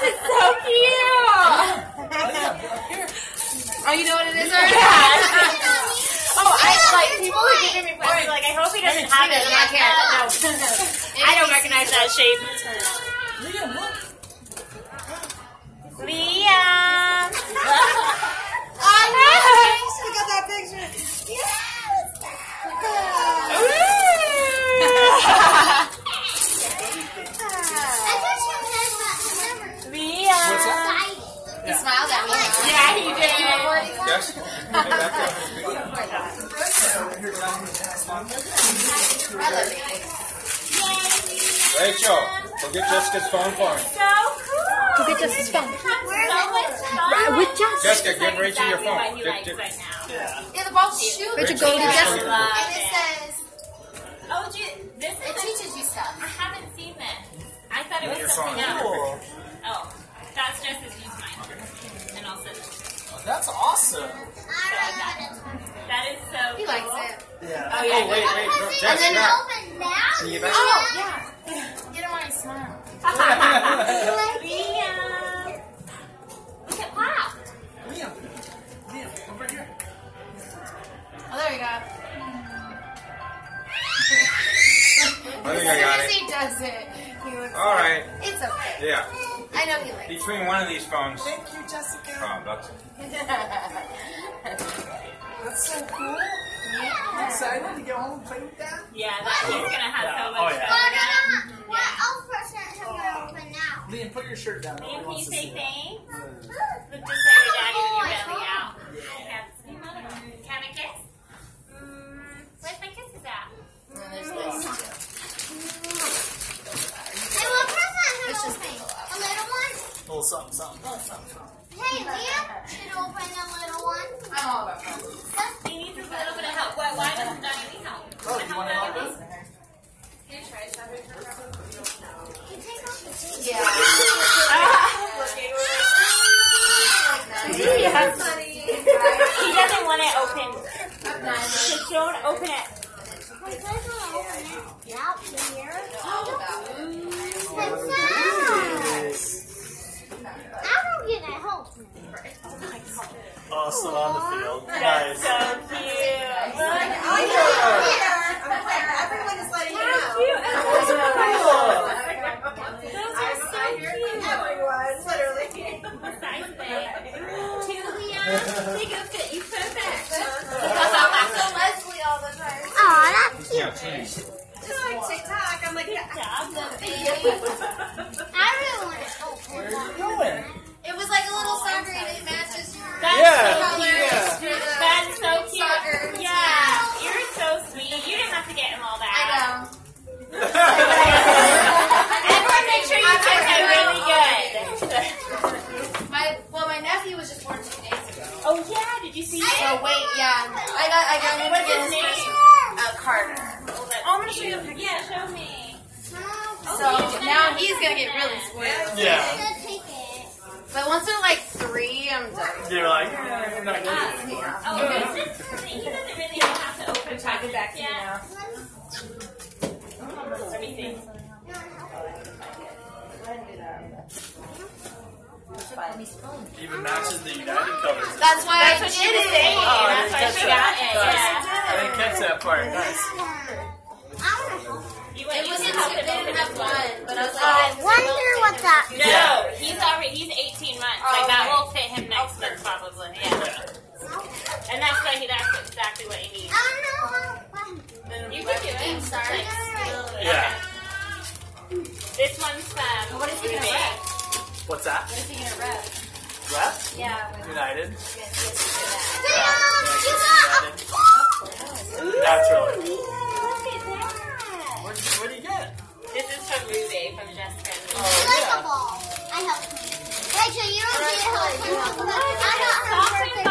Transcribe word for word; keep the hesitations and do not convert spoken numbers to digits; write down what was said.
is so cute. Oh, you know what it is already? Oh, I like people who give me requests. Like, I hope he doesn't have it. I can't. No, I don't recognize that shape. Liam, look. Liam. Oh, nice. We got that picture. Yes. Liam. He smiled at me. Yeah, he did. Yes. I love it. Rachel, go get Jessica's phone for me. So cool. Go get Jessica's phone. So much fun. With Jessica. Jessica, give Rachel your phone. What he Get- likes get- right now. Yeah. Yeah, the ball's shooting. Rachel, Rachel, go to Rachel, Jessica. Rachel. Love And it it. says, Oh, gee, this is it teaches you stuff. I haven't seen this. I thought it was Your something phone. else. Cool. Oh, that's just as use mine. And I'll send it. Oh, that's awesome. That is so He cool. likes it. Yeah. Oh, yeah. Oh, wait, wait. And then Jessica. open now? Can you back? Oh, yeah. Get him on his smile. Liam. Look at Pop. Liam. Liam, over here. Oh, there we go. I think I got As it. he does it, he looks All right. It's okay. Yeah. I know he likes it. Between one of these phones. Thank you, Jessica. Oh, that's That's so cool. I'm excited to get home and play with that. Yeah, that he's gonna have so Yeah. much Oh, yeah. fun. What else present have we opened now? Liam, put your shirt down. Nobody Liam, can you wants to say see it. thanks? Look just like your daddy with your belly out. Have some other one. Can I have a kiss? Mm, where's my kisses at? And there's this. Hey, what present have It's we just opened? a A little one? Little something, something. Little something, something. Hey, Liam should open a little one. I'm all about fun. He needs a little bit of help. Why, why doesn't Daddy need help? Oh, you want to help us? Can you try something for her? You take off the tape. Yeah. Yeah. He doesn't want it open. Just don't open it. I guys want to open it. Yep, here. I don't get to help me. Awesome on the field. Nice. So cute. Everyone is letting you How know. cute. And those are cool. Those are so cute. Everyone, literally. Size big. Two Liam. They go fit you perfect. So Leslie all the time. Aw, that's yeah, cute. geez. Just like TikTok, I'm like, yeah. Job, the baby. I really want to open Where are that. you going? It was like a little soccer and it matches your That's Yeah. so colors. cute. You're the- That's so cute. Soccer. Yeah. You're so sweet. You didn't have to get him all that. I know. Everyone make sure you take that really good. My well, my nephew was just born two days ago. Oh yeah, did you see it? So wait, yeah, I got I got him What's to his get his name? first uh, Carter. Oh, that's I'm gonna show you a cute. picture. Yeah, show me. So now he's gonna get really spoiled. Yeah. Take it. But once they're like three, I'm done. You're like, eh, I'm not good. Yeah. Oh, this is, he doesn't really have to open Talk it back to you yeah. now. Let me see. Even matches the United colors. That's why That's I what she did was it. saying. Oh, I That's didn't why catch she that. got it. Nice. Yeah. I didn't catch that part. Nice. I want to help. You went, It you was can in help they him open didn't have this one. one, but I was I like, wonder what that No, Yeah. he's already he's eighteen months. Oh, Like that okay. will fit him next month probably. Yeah. And that's why he that's exactly what he needs. I don't know how. You can do it. Start. Yeah. This one's um What is he gonna Ruby. rep? What's that? What is he gonna rep? Rep? Yeah. United. Damn, you got a Naturally. Look at that. What did you, what do you get? This is from Ruby from Jessica. Oh, like yeah. a ball. I helped him. Rachel, you don't That's need help. really good. I got her Soften birthday